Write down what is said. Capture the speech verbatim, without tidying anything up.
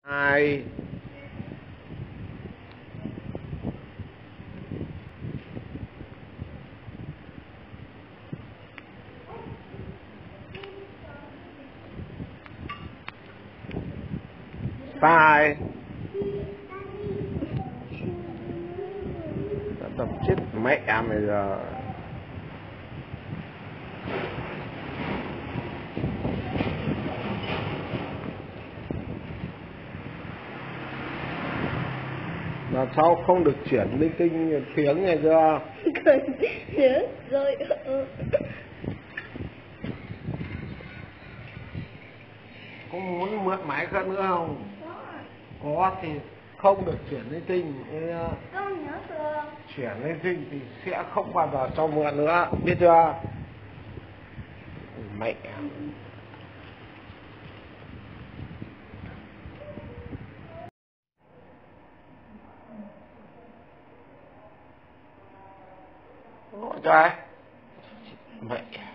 Hai. Sai. Đã tập chết mẹ mày giờ. Là sao không được chuyển linh tinh tiếng này cơ? Cần nhớ rồi. Có muốn mượn máy khác nữa không? Có thì không được chuyển linh tinh. Con nhớ chưa? Chuyển linh tinh thì sẽ không bao giờ cho mượn nữa, biết chưa? Mẹ. Gọi cho ai? Mẹ.